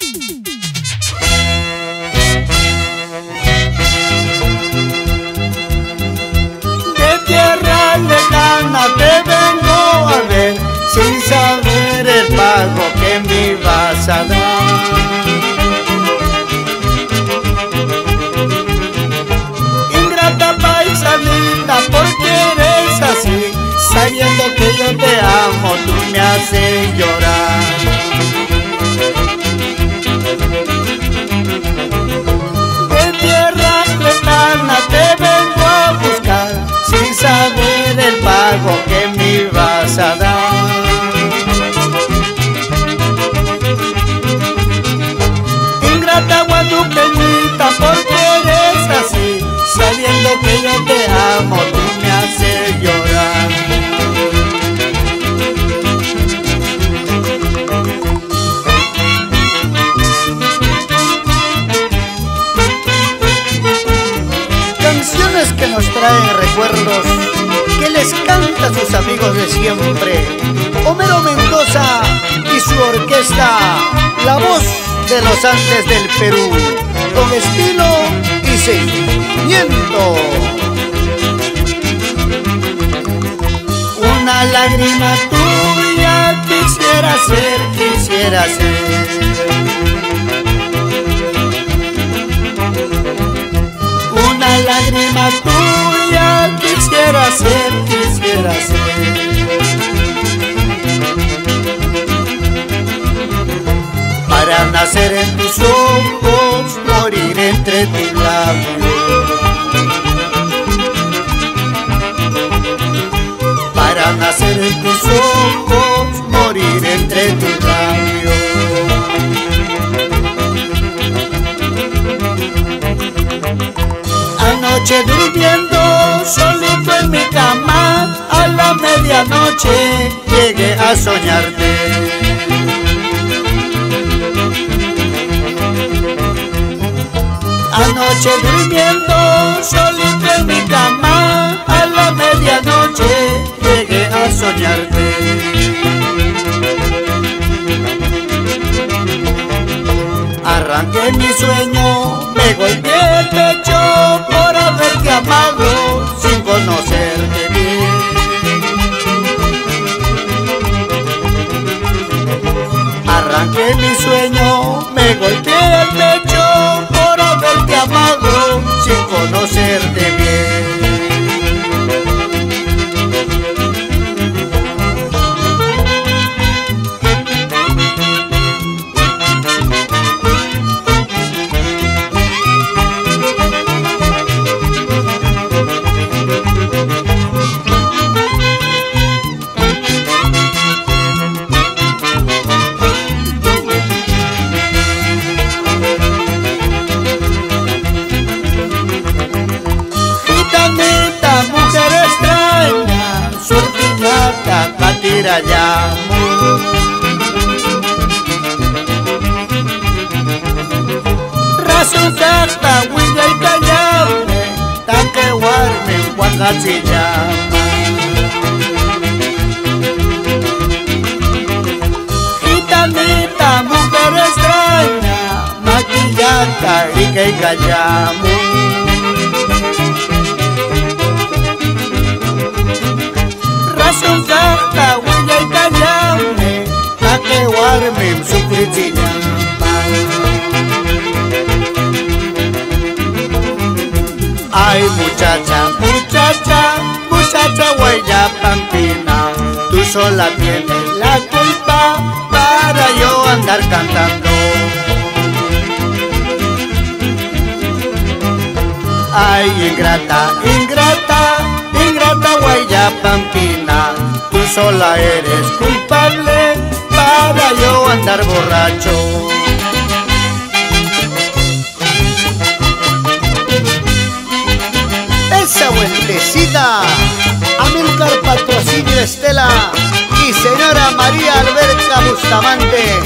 De tierra lejana te vengo a ver, sin saber el pago que me vas a dar. Ingrata paisanita, porque eres así, sabiendo que yo te amo, tú me haces llorar. De tierra lejana te vengo a buscar, sin saber el pago que me vas a dar. Ingrata guadupeñita, porque eres así, sabiendo que yo te amo, tú me haces llorar. Canciones que nos traen recuerdos, que les canta a sus amigos de siempre, Homero Mendoza y su orquesta, la voz de los Andes del Perú, con estilo y sentimiento. Una lágrima tuya quisiera ser, quisiera ser. Una lágrima tuya quisiera ser, quisiera ser. Para nacer en tus ojos, morir entre tus labios. Para nacer en tus ojos, morir entre tus labios. Anoche durmiendo solito en mi cama, a la medianoche llegué a soñarte. Anoche durmiendo solito en mi cama, a la medianoche llegué a soñarte. Arranqué mi sueño, me golpeé el pecho por haberte amado sin conocerte bien. Arranqué mi sueño, me golpeé el pecho por haberte amado sin conocerte bien. Rasun kata wida ikayame, take warme wakachiyama. Gitanita, mujer extraña, maquillanta y que callamos. Rasun kata wida ikayame, take warme sukritiyama. Ay muchacha, muchacha, muchacha Guayapampina, tú sola tienes la culpa para yo andar cantando. Ay ingrata, ingrata, ingrata Guayapampina, tú sola eres culpable para yo andar borracho. Esa buenecita, Amílcar Patrocinio Estela y señora María Alberca Bustamante.